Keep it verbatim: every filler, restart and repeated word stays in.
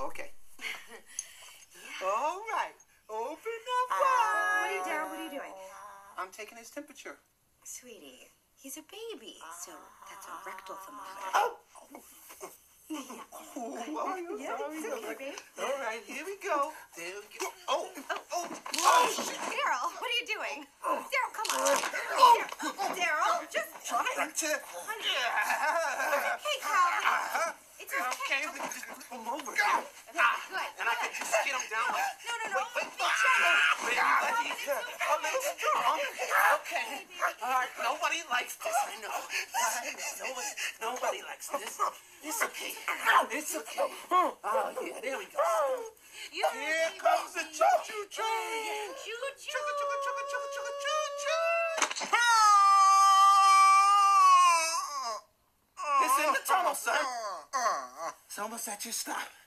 Okay. Yeah. All right. Open up Uh, wide. what are you, Daryl? What are you doing? I'm taking his temperature. Sweetie, he's a baby, so that's a rectal thermometer. Oh! Yeah. Oh, are you Yeah, sorry? it's okay, babe. All right, here we go. There we go. Oh, oh, oh, Oh, Daryl, what are you doing? Daryl, come on. Daryl, Daryl, just try trying it. to. Honey. Yeah. It's okay, Calvin. It's okay. Okay, but just come over. Okay, good. And I can just get him down like. No, no, no. Wait, wait, Be gentle. Baby, buddy. A little strong. Okay. All right, nobody likes this, I know. All right, nobody, nobody likes this. It's okay. It's okay. Oh, yeah, there we go. You Here baby. comes the choo-choo train. Choo-choo. Chugga, chugga, chugga, chugga, chugga, choo-choo. It's in the tunnel, son. It's almost at your stop.